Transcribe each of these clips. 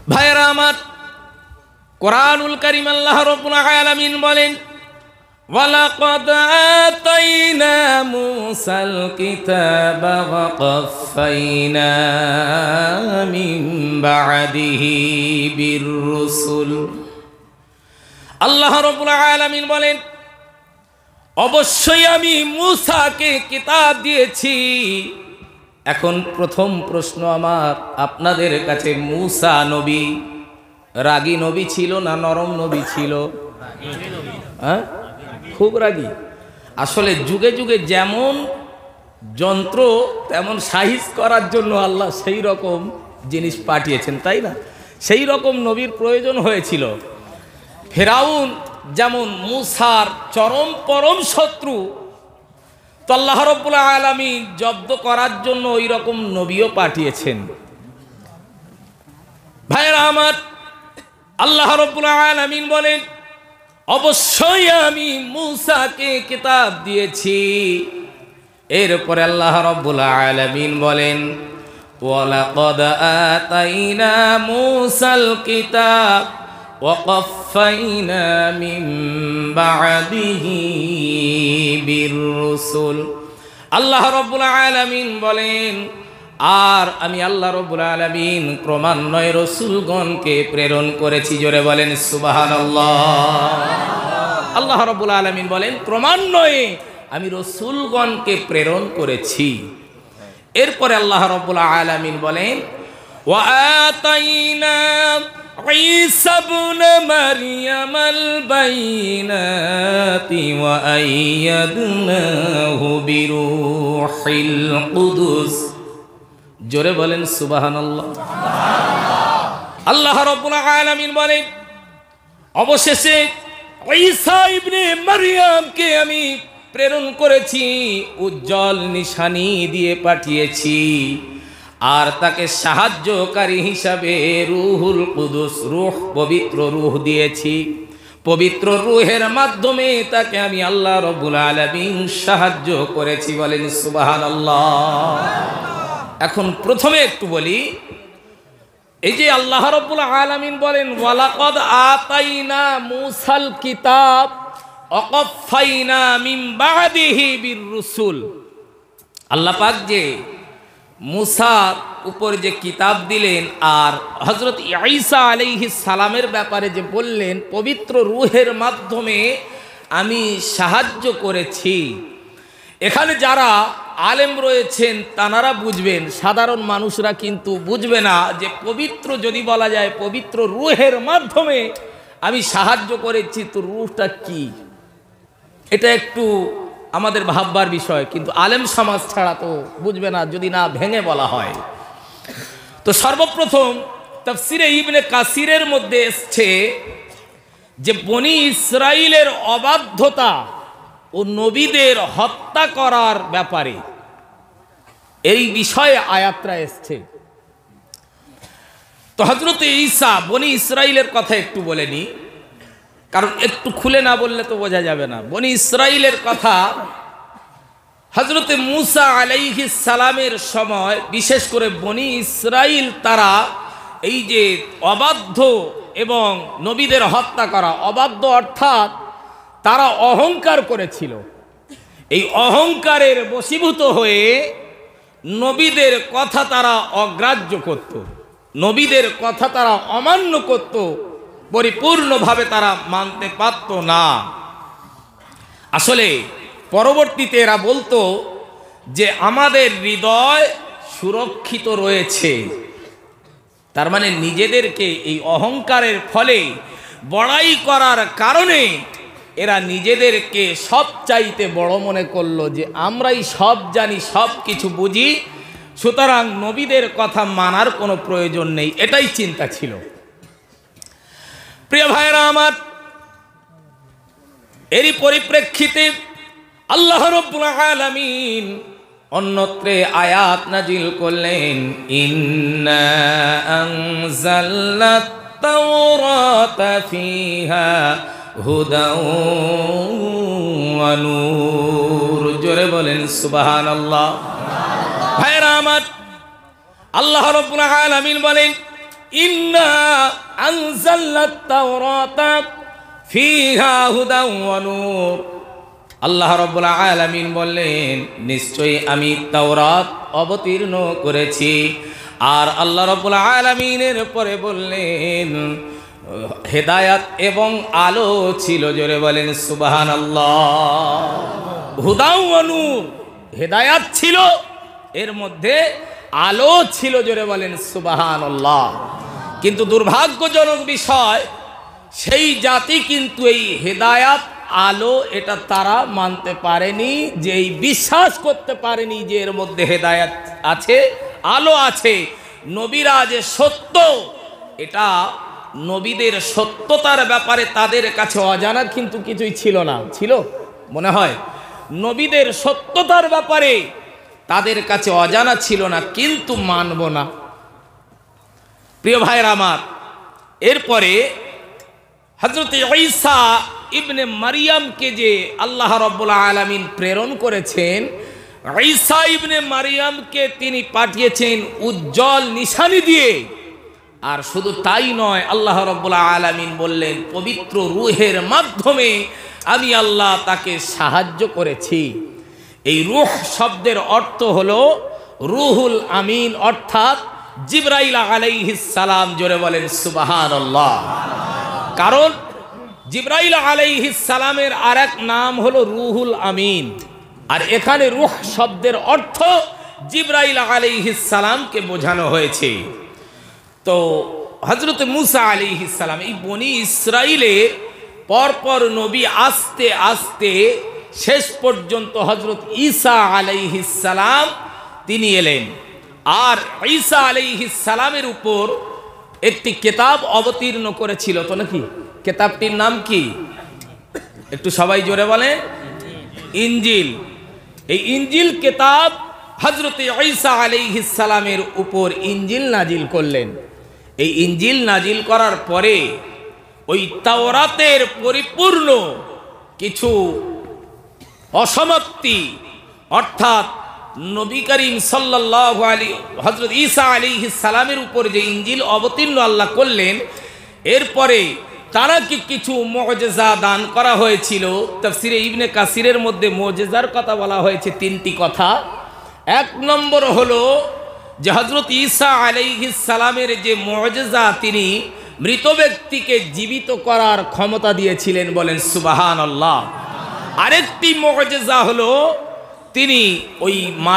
ভাইরা আমার, কোরআনুল কারীম আল্লাহ রাব্বুল আলামিন বলেন, ওয়ালাকাদ আতাইনা মূসাল কিতাবা ওয়া কাফাইনা মিন বা'দিহি বির-রুসুল। আল্লাহ রাব্বুল আলামিন বলেন, অবশ্যই আমি মূসাকে কিতাব দিয়েছি। এখন প্রথম প্রশ্ন আমার আপনাদের কাছে, মূসা নবী রাগী নবী ছিল না নরম নবী ছিল? হ্যাঁ, খুব রাগী। আসলে যুগে যুগে যেমন যন্ত্র তেমন সাইজ করার জন্য আল্লাহ সেই রকম জিনিস পাঠিয়েছেন, তাই না? সেই রকম নবীর প্রয়োজন হয়েছিল। ফেরাউন যেমন মূসার চরম পরম শত্রু, তো আল্লাহ রাব্বুল আলামিন জব্দ করার জন্য ওই রকম নবীও পাঠিয়েছেন। ভাইরা আমার, আল্লাহ রাব্বুল আলামিন বলেন, অবশ্যই আমি মূসাকে কিতাব দিয়েছি। এরপরে আল্লাহ রাব্বুল আলামিন বলেন, ওয়ালাকাদ আতাইনা মূসাল কিতাব ওয়া কাফাইনা মিন বা'দিহি বির-রুসুল। আল্লাহ রাব্বুল আলামিন বলেন, আর আমি আল্লাহ রাব্বুল আলামিন ক্রমান্বয়ে রাসূলগণকে প্রেরণ করেছি। জোরে বলেন সুবহানাল্লাহ। আল্লাহ রাব্বুল আলামিন বলেন, ক্রমান্বয়ে আমি রাসূলগণকে প্রেরণ করেছি। এরপরে আল্লাহ রাব্বুল আলামিন বলেন, ওয়া আতাইনা ঈসা ইবনে মারইয়ামাল বাইনাতি ওয়া আইয়াদনাহু বিরূহিল কুদুস। জোরে বলেন সুবহানাল্লাহ। আল্লাহ রাব্বুল আলামিন বলেন, অবশেষে ঈসা ইবনে মারইয়ামকে আমি প্রেরণ করেছি, উজ্জ্বল নিশানি দিয়ে পাঠিয়েছি, আর তাকে সাহায্যকারী হিসাবে রূহুল কুদুস, রূহ, পবিত্র রূহ দিয়েছি। পবিত্র রূহের মাধ্যমে তাকে আমি আল্লাহ রাব্বুল আলামিন সাহায্য করেছি। বলেন সুবহানাল্লাহ। এখন প্রথমে একটু বলি, এই যে আল্লাহ রাব্বুল আলামিন বলেন, ওয়ালাকাদ আতাইনা মূসাল কিতাব ওয়া কাফাইনা মিন বা'দিহি বির-রুসুল। আল্লাহ পাক যে মূসার উপর যে কিতাব দিলেন আর হযরত ঈসা আলাইহিস সালামের ব্যাপারে যে বললেন, পবিত্র রূহের মাধ্যমে আমি সাহায্য করেছি। এখানে যারা আলেম রয়েছেন তানারা বুঝবেন, সাধারণ মানুষরা কিন্তু বুঝবে না যে পবিত্র যদি বলা যায় পবিত্র রূহের মাধ্যমে আমি সাহায্য করেছি, তো রূহটা কি, এটা একটু আমাদের ভাববার বিষয়। কিন্তু আলেম সমাজ ছাড়া তো বুঝবে না যদি না ভেঙে বলা হয়। তো সর্বপ্রথম তাফসিরে ইবনে কাসিরের মধ্যে এসছে যে বনি ইসরাইলের অবাধ্যতা ও নবীদের হত্যা করার ব্যাপারে এই বিষয়ে আয়াতটা এসছে। তো হযরত ঈসা বনি ইসরাইলের কথা একটু বলে নি, কারণ একটু খুলে না বললে তো বোঝা যাবে না। বনি ইসরাইলের কথা হযরত মূসা আলাইহিস সালামের সময়, বিশেষ করে বনি ইসরাইল তারা এই যে অবাধ্য এবং নবীদের হত্যা করা, অবাধ্য অর্থাৎ তারা অহংকার করেছিল। এই অহংকারের বশীভূত হয়ে নবীদের কথা তারা অগ্রাহ্য করত, নবীদের কথা তারা অমান্য করত, পরিপূর্ণভাবে তারা মানতে পারত না। আসলে পরবর্তীতে এরা বলতো যে আমাদের হৃদয় সুরক্ষিত রয়েছে। তার মানে নিজেদেরকে এই অহংকারের ফলে বড়াই করার কারণে এরা নিজেদেরকে সবচাইতে বড় মনে করলো, যে আমরাই সব জানি, সব কিছু বুঝি, সুতরাং নবীদের কথা মানার কোনো প্রয়োজন নেই, এটাই চিন্তা ছিল। প্রিয় ভাইরা আমার, এরই পরিপ্রেক্ষিতে আল্লাহ রাব্বুল আলামিন অন্যত্রে আয়াত নাজিল করলেন, ইন্না আনজালনাত তাওরাতা ফিহা হুদাও ওয়া নূর। জোরে বলেন সুবহানাল্লাহ। ভাইরা আমার, আল্লাহ রাব্বুল আলামিন বলেন, ইন্না আনজালনাত তাওরাতা ফিহা হুদাও ওয়া নূর। আল্লাহ রাব্বুল আলামিন বললেন, নিশ্চয়ই আমি তাওরাত অবতীর্ণ করেছি। আর আল্লাহ রাব্বুল আলামিনের পরে বললেন, হেদায়াত এবং আলো ছিল। জোরে বলেন সুবহানাল্লাহ। হুদাও ওয়া নূর, হেদায়াত ছিল, এর মধ্যে আলো ছিল। জোরে বলেন সুবহানাল্লাহ। কিন্তু দুর্ভাগ্যজনক বিষয়, সেই জাতি কিন্তু এই হেদায়াত আলো এটা তারা মানতে পারেনি, যে এই বিশ্বাস করতে পারেনি যে এর মধ্যে হেদায়াত আছে, আলো আছে। নবীরা যে সত্য, এটা নবীদের সত্যতার ব্যাপারে তাদের কাছে অজানা কিন্তু কিছুই ছিল না। ছিল মনে হয় নবীদের সত্যতার ব্যাপারে তাদের কাছে অজানা ছিল না, কিন্তু মানব না। প্রিয় ভাইয়ের আমার, এরপরে হযরত ঈসা ইবনে মারিয়ামকে যে আল্লাহ রাব্বুল আলামিন প্রেরণ করেছেন, ঈসা ইবনে মারিয়ামকে তিনি পাঠিয়েছেন উজ্জ্বল নিশানি দিয়ে। আর শুধু তাই নয়, আল্লাহ রাব্বুল আলামিন বললেন, পবিত্র রূহের মাধ্যমে আমি আল্লাহ তাকে সাহায্য করেছি। এই রূহ শব্দের অর্থ হলো রুহুল আমিন, অর্থাৎ জিবরাইল আলাইহিস সালাম। জোরে বলেন সুবহানাল্লাহ। কারণ জিবরাইল আলাইহিস সালামের আরেক নাম হলো রুহুল আমিন, আর এখানে রূহ শব্দের অর্থ জিবরাইল আলাইহিস সালামকে বোঝানো হয়েছে। তো হযরত মুসা আলাইহিস সালাম, এই বনি ইসরাইলের পরপর নবী আস্তে আস্তে শেষ পর্যন্ত হযরত ঈসা আলাইহিস সালাম তিনি এলেন। আর ঈসা আলাইহিস সালামের উপর একটি কিতাব অবতীর্ণ করেছিল, তো নাকি? কিতাবটির নাম কি? একটু সবাই জোরে বলেন, ইনজিল। এই ইনজিল কিতাব হযরত ঈসা আলাইহিস সালামের উপর ইনজিল নাজিল করলেন। এই ইনজিল নাজিল করার পরে ওই তাওরাতের পরিপূর্ণ কিছু অসমাপ্তি, অর্থাৎ নবী করিম সাল্লাল্লাহু আলাইহি হযরত ঈসা আলাইহিস সালামের উপর যে ইনজিল অবতীর্ণ আল্লাহ করলেন, এরপরে তারাকে কিছু মুআজিজা দান করা হয়েছিল। তাফসিরে ইবনে কাসিরের মধ্যে মুআজিজার কথা বলা হয়েছে তিনটি কথা। এক নম্বর হলো যে হযরত ঈসা আলাইহিস সালামের যে মুআজিজা, তিনি মৃত ব্যক্তিকে জীবিত করার ক্ষমতা দিয়েছিলেন। বলেন সুবহানাল্লাহ। আরেকটি মুআজিজা হলো তিনি ওই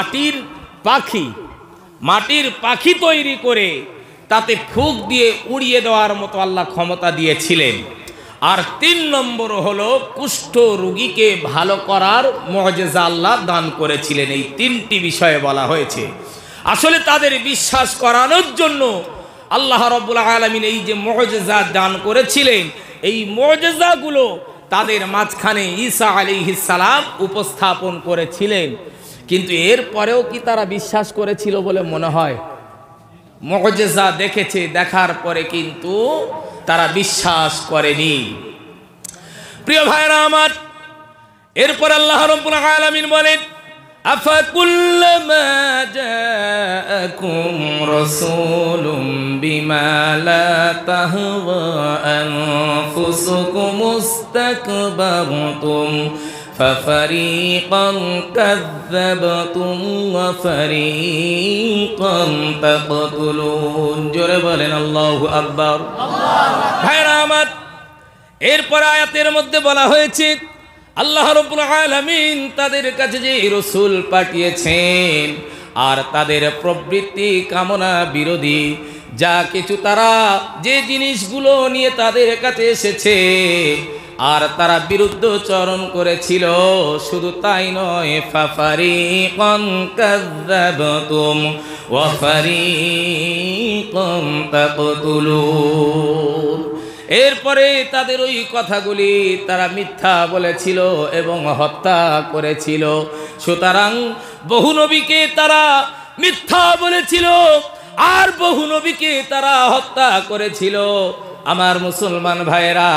মাটির পাখি তৈরি করে তাতে ফুঁক দিয়ে উড়িয়ে দেওয়ার মতো আল্লাহ ক্ষমতা দিয়েছিলেন। আর তিন নম্বর হলো কুষ্ঠ রোগীকে ভালো করার মুআজিজা আল্লাহ দান করেছিলেন। এই তিনটি বিষয়ে বলা হয়েছে। আসলে তাদের বিশ্বাস করানোর জন্য আল্লাহ রাব্বুল আলামিন এই যে মুআজিজা দান করেছিলেন, এই মুআজিজাগুলো তাদের মাঝখানে ঈসা আলাইহিস সালাম উপস্থাপন করেছিলেন। কিন্তু এরপরেও কি তারা বিশ্বাস করেছিল বলে মনে হয়? মুআজিজা দেখেছে, দেখার পরে কিন্তু তারা বিশ্বাস করেনি। প্রিয় ভাইরা আমার, এরপর আল্লাহ রাব্বুল আলামিন বলেন, আফাকুল্লামা জাআকুম রাসূলুম বিমা লা তাহওয়া আনফুসুকুম ইসতাকবারতুম ফাফারিকান কাযযাবতুম ওয়া ফারিকান তাকতুলুন। জোরে বলেন আল্লাহু আকবার। ভাইরা আমার, এরপর আয়াতের মধ্যে বলা হয়েছে আল্লাহ রাব্বুল আলামিন তাদের কাছে যে রাসূল পাঠিয়েছেন, আর তাদের প্রবৃত্তি কামনা বিরোধী যা কিছু তারা যে জিনিসগুলো নিয়ে তাদের কাছে এসেছে, আর তারা বিরুদ্ধচরণ করেছিল, শুধু তাই নয়, ফাফারিকান কাযযাবতুম ওয়া ফারিকান তাকতুলুন। এরপরে তাদের ওই কথাগুলি তারা মিথ্যা বলেছিল এবং হত্যা করেছিল। সুতরাং বহু নবীকে তারা মিথ্যা বলেছিল আর বহু নবীকে তারা হত্যা করেছিল। আমার মুসলমান ভাইয়েরা,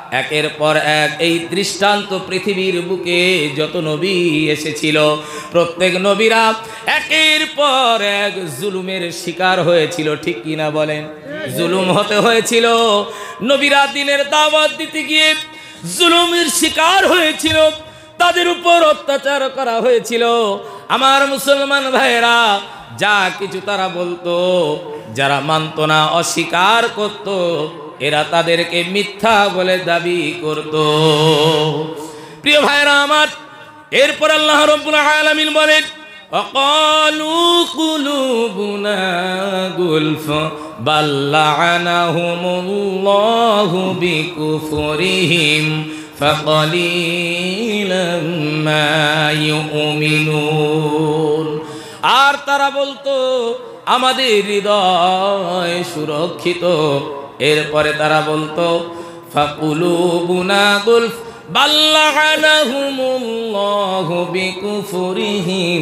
একের পর এক এই দৃষ্টান্ত পৃথিবীর বুকে যত নবী এসেছিল প্রত্যেক নবীরা একের পর এক জুলুমের শিকার হয়েছিল, ঠিক কিনা বলেন? জুলুম হতে হয়েছিল। নবীরা দিনের দাওয়াত দিতে গিয়ে জুলুমের শিকার হয়েছিল, তাদের উপর অত্যাচার করা হয়েছিল। আমার মুসলমান ভাইয়েরা, যা কিছু তারা বলতো, যারা মানত না, অস্বীকার করত, এরা তাদেরকে মিথ্যা বলে দাবি করত। প্রিয় ভাইয়েরা আমার, এরপর আল্লাহ রাব্বুল আলামিন বলেন ওয়াকালু কুলুবুনা গুলফ বাল লা'আনাহুমুল্লাহু বিকুফরিহিম ফাকালিলাম মা ইউমিনুন। আর তারা বলতো আমাদের হৃদয় সুরক্ষিত। এরপরে তারা বলতো ফাকুলুবুনা গুলফ বাল লা'আনাহুমুল্লাহু বিকুফরিহিম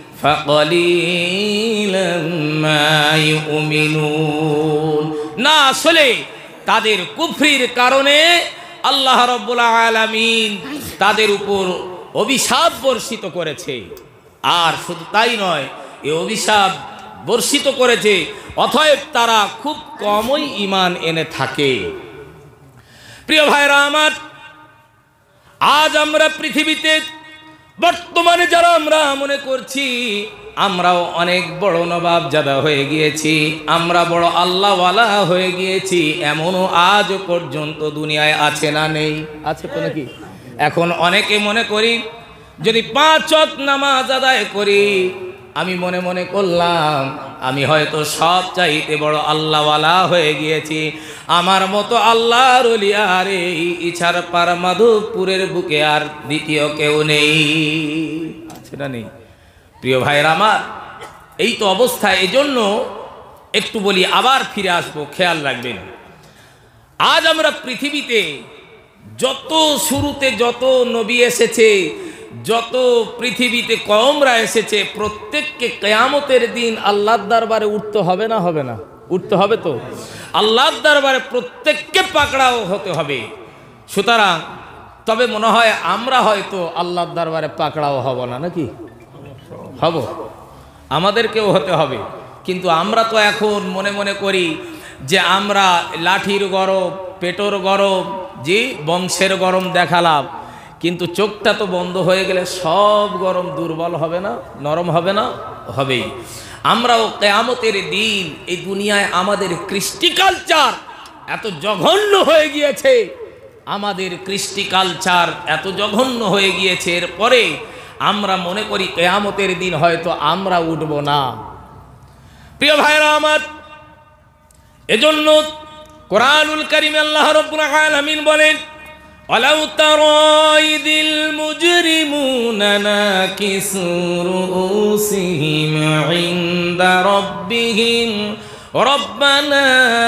ফাকালিলাম মা ইউমিনুন। না, আসলে তাদের কুফরির কারণে আল্লাহ রাব্বুল আলামিন তাদের উপর অভিশাপ বর্ষিত করেছে। আর শুধু তাই নয়, এই অভিশাপ বর্ষিত করেছে, অতএব তারা খুব কমই ঈমান এনে থাকে। প্রিয় ভাইরা আমার, আজ আমরা পৃথিবীতে বর্তমানে যারা আমরা মনে করছি আমরাও অনেক বড় নবাবজাদা হয়ে গিয়েছি, আমরা বড় আল্লাহওয়ালা হয়ে গিয়েছি, এমনও আজ পর্যন্ত দুনিয়ায় আছে না? নেই? আছে তো নাকি? এখন অনেকে মনে করি যদি 5 ওয়াক্ত নামাজ আদায় করি, আমি মনে মনে করলাম আমি হয়তো সব চাইতে বড় আল্লাহওয়ালা হয়ে গিয়েছি, আমার মতো আল্লাহর ওলি আর এই ইছারপাড়া মাধবপুরের বুকে আর দ্বিতীয় কেউ নেই। আছে না? নেই? প্রিয় ভাইয়েরা আমার, এই তো অবস্থা। এজন্য একটু বলি, আবার ফিরে আসবো, খেয়াল রাখবেন। আজ আমরা পৃথিবীতে যত শুরুতে যত নবী এসেছে, যত পৃথিবীতে কওমরা এসেছে, প্রত্যেককে কিয়ামতের দিন আল্লাহর দরবারে উঠতে হবে না? হবে না? উঠতে হবে তো। আল্লাহর দরবারে প্রত্যেককে পাকড়াও হতে হবে। সুতরাং তবে মনে হয় আমরা হয়তো আল্লাহর দরবারে পাকড়াও হব না, নাকি? হব, আমাদেরকেও হতে হবে। কিন্তু আমরা তো এখন মনে মনে করি যে আমরা লাঠির গরম, পেটোর গরম, যে বংশের গরম দেখালাম, কিন্তু চোখটা তো বন্ধ হয়ে গেলে সব গরম দুর্বল হবে না? নরম হবে না? হবেই। আমরাও কিয়ামতের দিন এই দুনিয়ায় আমাদের কৃষ্টি কালচার এত জঘন্য হয়ে গিয়েছে, আমাদের কৃষ্টি কালচার এত জঘন্য হয়ে গিয়েছে, এরপরে আমরা মনে করি কিয়ামতের দিন হয়তো আমরা উঠব না। প্রিয় ভাইরা আমার, এজন্য কোরআনুল কারীমে আল্লাহ রাব্বুল আলামিন বলেন ওয়ালাউ তারা ইযিল মুজরিমুনা নাকিসু রুউসিহিম ইনদা রাব্বিহিম রব্বানা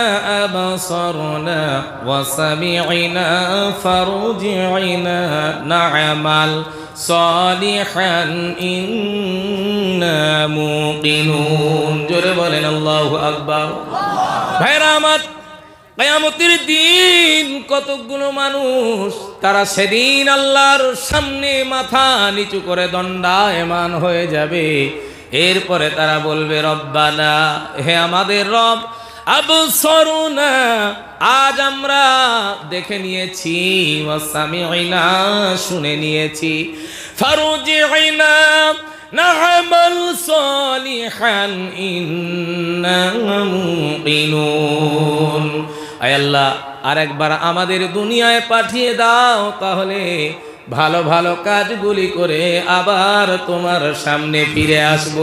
আবসারনা ওয়া সামি'না ফারজি'না না'মাল সালিহান ইন্না মুকিনুন। জোরে বলেন আল্লাহু আকবার। ভাইরা আমার, কিয়ামতের দিন কতগুলো মানুষ তারা সেদিন আল্লাহর সামনে মাথা নিচু করে দণ্ডায়মান হয়ে যাবে। এরপরে তারা বলবে রব্বানা, হে আমাদের রব, আবসারনা, আজ আমরা দেখে নিয়েছি, ওয়া সামি'না, শুনে নিয়েছি, ফারজি'না না'মাল সালিহান ইন্না মুকিনুন। আয় আল্লাহ, আরেকবার আমাদের দুনিয়ায় পাঠিয়ে দাও, তাহলে ভালো ভালো কাজগুলি করে আবার তোমার সামনে ফিরে আসব।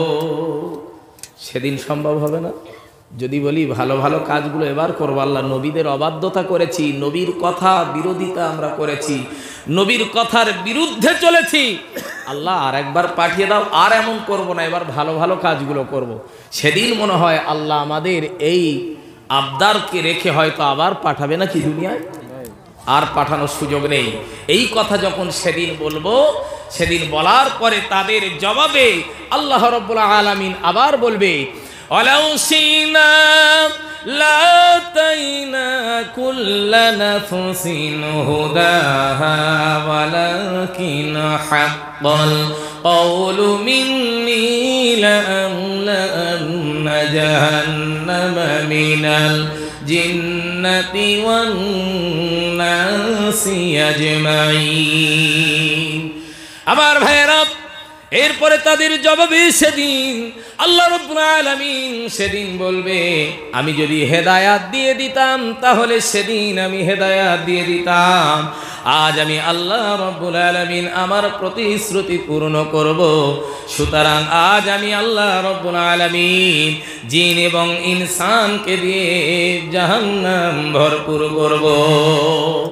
সেদিন সম্ভব হবে না। যদি বলি ভালো ভালো কাজগুলো এবার করবো, আল্লাহ নবীদের অবাধ্যতা করেছি, নবীর কথা বিরোধিতা আমরা করেছি, নবীর কথার বিরুদ্ধে চলেছি, আল্লাহ আর একবার পাঠিয়ে দাও, আর এমন করব না, এবার ভালো ভালো কাজগুলো করব। সেদিন মনে হয় আল্লাহ আমাদের এই আবদারকে রেখে হয়তো আবার পাঠাবে নাকি দুনিয়ায়? আর পাঠানোর সুযোগ নেই। এই কথা যখন সেদিন বলবো, সেদিন বলার পরে তাদের জবাবে আল্লাহ রাব্বুল আলামিন আবার বলবে ওয়ালাউ শিনা লাতাইনা كل نفس هداها ولكن حق القول مني لأملأن جهنم من الجنة والناس أجمعين আমার ভাইরা এরপরে তাদের জবাবে সেদিন আল্লাহ রাব্বুল আলামিন সেদিন বলবে আমি যদি হেদায়াত দিয়ে দিতাম তাহলে সেদিন আমি হেদায়াত দিয়ে দিতাম আজ আমি আল্লাহ রাব্বুল আলামিন আমার প্রতিশ্রুতি পূর্ণ করব সুতরাং আজ আমি আল্লাহ রাব্বুল আলামিন জিন এবং ইনসানকে দিয়ে জাহান্নাম ভরপুর করব